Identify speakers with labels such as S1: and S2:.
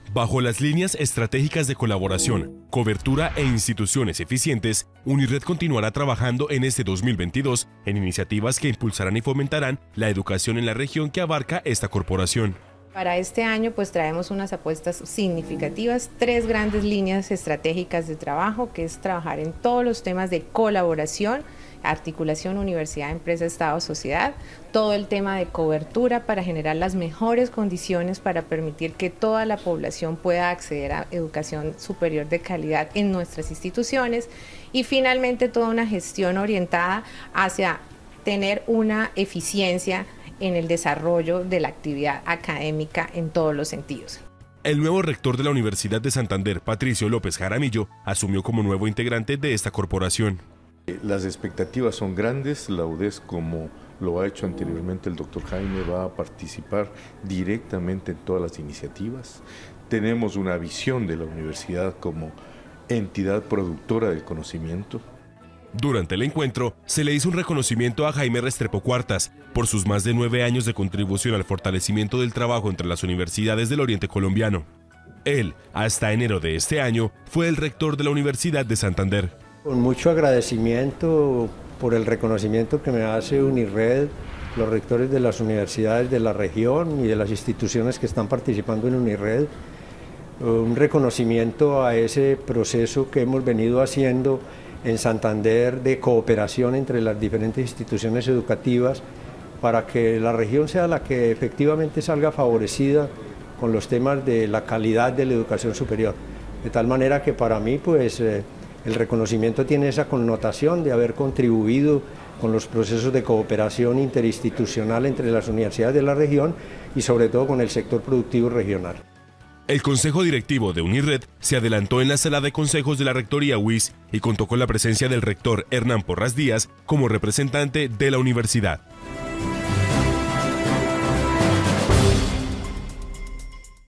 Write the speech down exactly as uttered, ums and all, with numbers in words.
S1: Bajo las líneas estratégicas de colaboración, cobertura e instituciones eficientes, UNIRED continuará trabajando en este dos mil veintidós en iniciativas que impulsarán y fomentarán la educación en la región que abarca esta corporación.
S2: Para este año pues traemos unas apuestas significativas, tres grandes líneas estratégicas de trabajo, que es trabajar en todos los temas de colaboración, articulación universidad, empresa, Estado, sociedad, todo el tema de cobertura para generar las mejores condiciones para permitir que toda la población pueda acceder a educación superior de calidad en nuestras instituciones y finalmente toda una gestión orientada hacia tener una eficiencia en el desarrollo de la actividad académica en todos los sentidos.
S1: El nuevo rector de la Universidad de Santander, Patricio López Jaramillo, asumió como nuevo integrante de esta corporación.
S3: Las expectativas son grandes, la U D E S, como lo ha hecho anteriormente el doctor Jaime, va a participar directamente en todas las iniciativas. Tenemos una visión de la universidad como entidad productora del conocimiento.
S1: Durante el encuentro, se le hizo un reconocimiento a Jaime Restrepo Cuartas por sus más de nueve años de contribución al fortalecimiento del trabajo entre las universidades del Oriente Colombiano. Él, hasta enero de este año, fue el rector de la Universidad de Santander.
S4: Con mucho agradecimiento por el reconocimiento que me hace UNIRED, los rectores de las universidades de la región y de las instituciones que están participando en UNIRED, un reconocimiento a ese proceso que hemos venido haciendo en Santander de cooperación entre las diferentes instituciones educativas para que la región sea la que efectivamente salga favorecida con los temas de la calidad de la educación superior. De tal manera que para mí pues eh, el reconocimiento tiene esa connotación de haber contribuido con los procesos de cooperación interinstitucional entre las universidades de la región y sobre todo con el sector productivo regional.
S1: El Consejo Directivo de UNIRED se adelantó en la sala de consejos de la Rectoría U I S y contó con la presencia del rector Hernán Porras Díaz como representante de la universidad.